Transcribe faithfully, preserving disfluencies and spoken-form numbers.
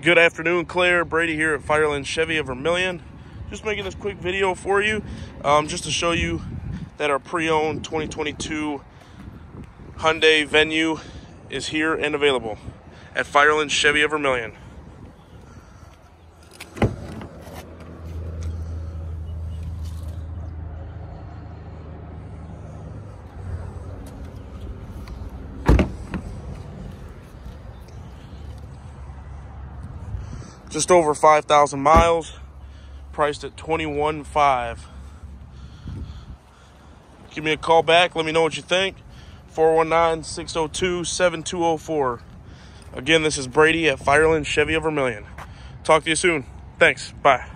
Good afternoon, Claire. Brady here at Fireland Chevy of Vermillion. Just making this quick video for you, um, just to show you that our pre-owned twenty twenty-two Hyundai Venue is here and available at Fireland Chevy of Vermillion. Just over five thousand miles, priced at twenty-one five. Give me a call back, let me know what you think. four one nine, six oh two, seven two oh four. Again, this is Brady at Fireland Chevy of Vermillion. Talk to you soon. Thanks. Bye.